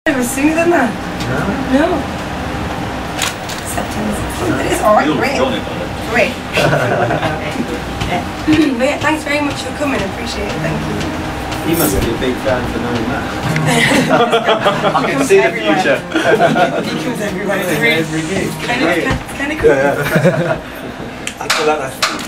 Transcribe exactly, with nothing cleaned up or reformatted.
Never sooner than that. No. No. September sixteenth. But it's alright, great. Great. But yeah, thanks very much for coming. I appreciate it. Thank you. He must be a big fan for knowing that. I can see the future. He comes everywhere. Every gig. Kind of, kind of cool. Yeah, yeah. I feel like that's